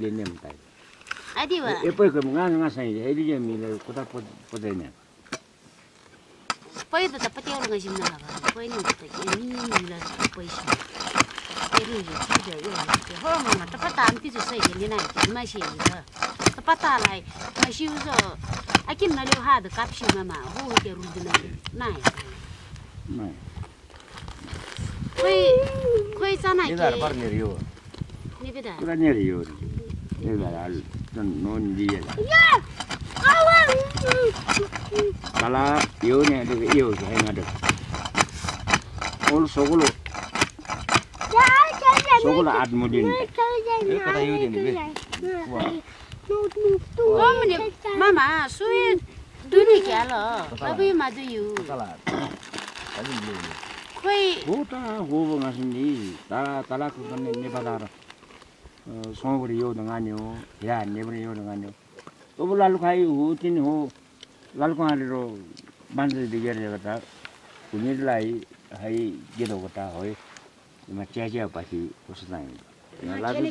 लेने में ताई आदि वा ये पे कम ngang sanh ये ये मिले कुता पदेने पै त पत्याउ लगा जिम्ना लगा पै नि त नि मिला पैसा तेरी यो चीज यो हो ममा त पता आम तिजो सही नि ना मा छे नि त पता लाई मा शिउ जो आकिम न लो हा द काप्सी ममा हो के रु दिन ना ना खोइ जना के इधर पर नेरियो नि बेदा पूरा नेरियो इधर al non dia kala yo ne de yo hai ngade ol sogolo at mudin e kata yo de ni be mama sui duni kya lo babi ma du yu kala kali ni khoi hota ho ngasin ni tala ku kan ne badara songori yo dengan yo ya ne bri yo dengan yo to lalu khai ho tin ho lalu ko ro banse de ger jagata kunir lai hai gedo gota hoy ma chaja pasi usnai na lalu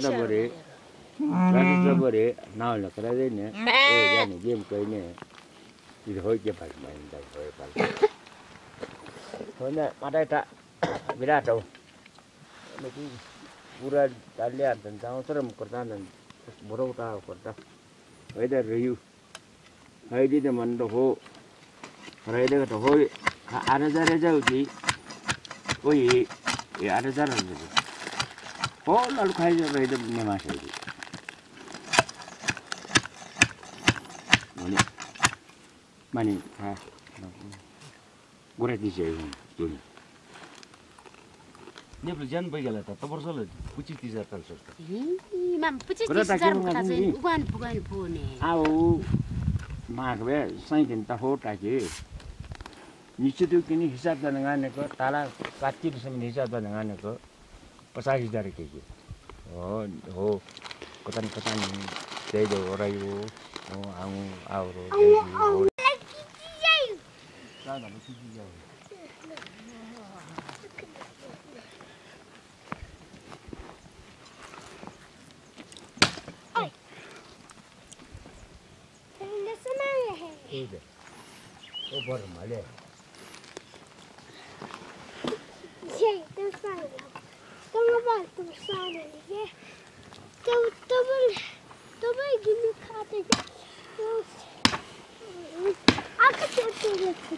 sabore na la kara de ne o ya ne game kai ne ti hoy ke pas mai dai hoy pal hoy na madai ta virat ho lagi पूरा डाले आते हैं जाऊँ तरम करता है बड़ा उठा करता है इधर रहियो है इधर मन तो हो रहे इधर तो हो आने जा रहे जाओ जी वो ये आने जा रहे हैं हो लालू खाई जा रहे इधर निमाश है जी मानी हाँ बुरा किसी है तुम Nepal jan bagi lah, tapi bersama pucci tiga kali sudah. Mam pucci tiga kali kita ugan pune. Aku mak be, saya kita hot aja. Niscaya tu kini hisap dengan neko, tala kacir sama hisap dengan neko, pasal hisap kiki. Oh, kotan ni, jadi orang itu, angu, auro, jadi. Dah dah, pucci tiga. Oh, baru malah. Jadi, tu sana. Kamu bawa tu sana ni. Tu gini kata. Aku cuci lagi.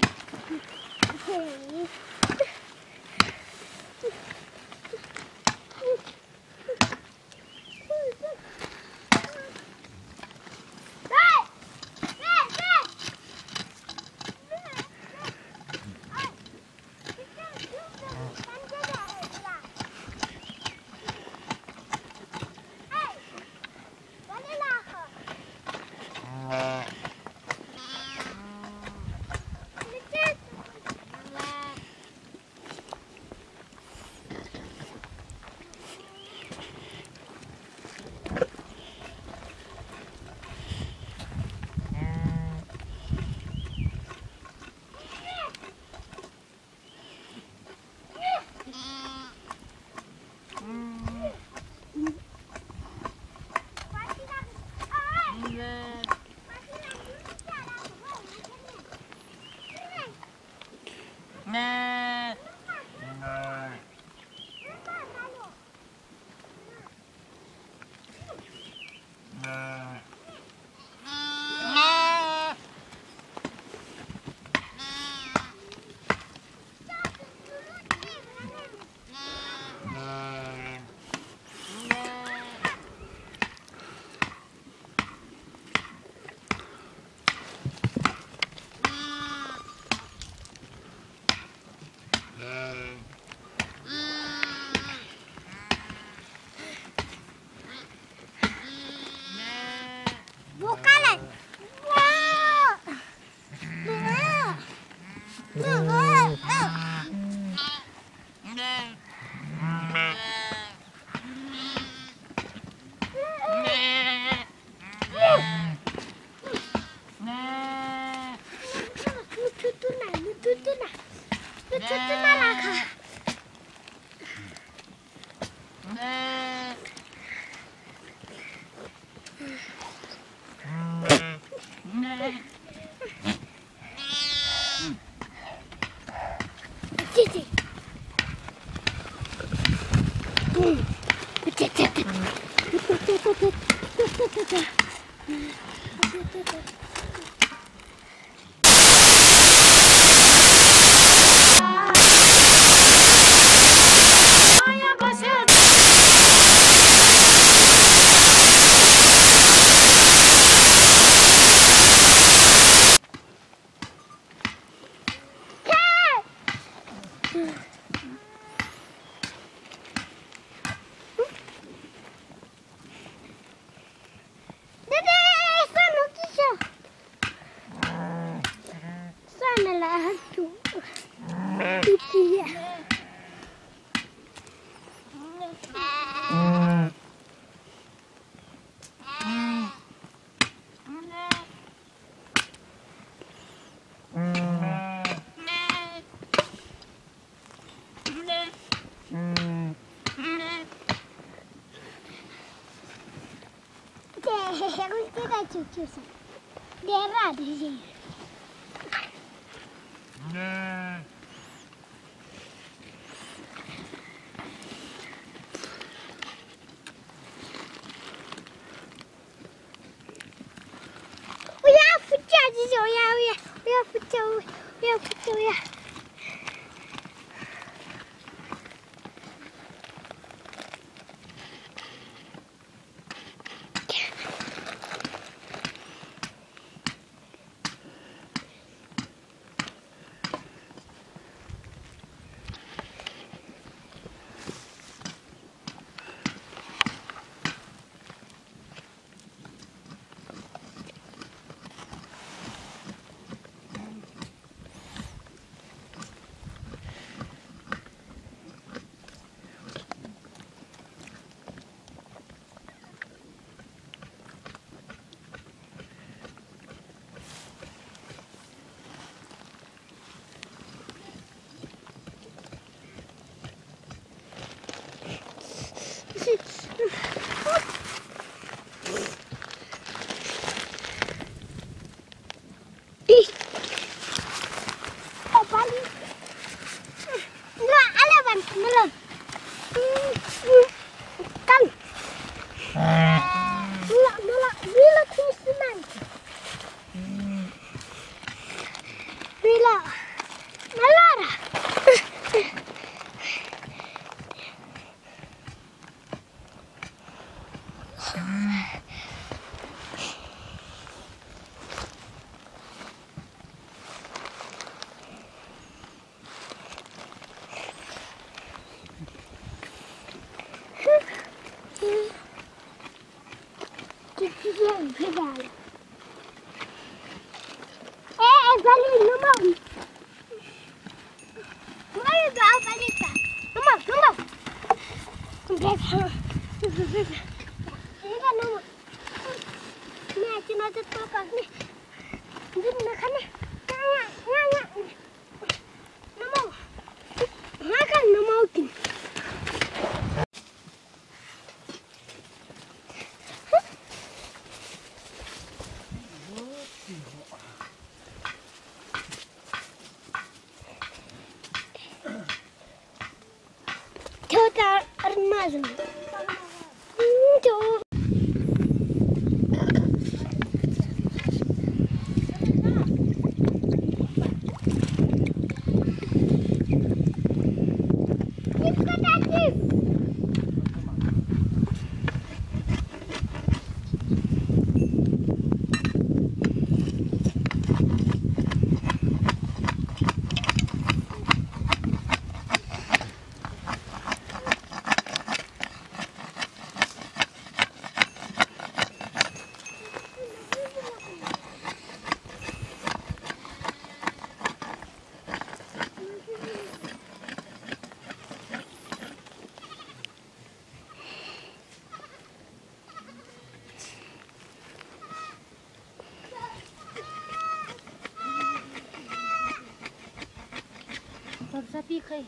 Sapi kai.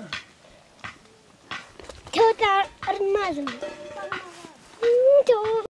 Kita armazan.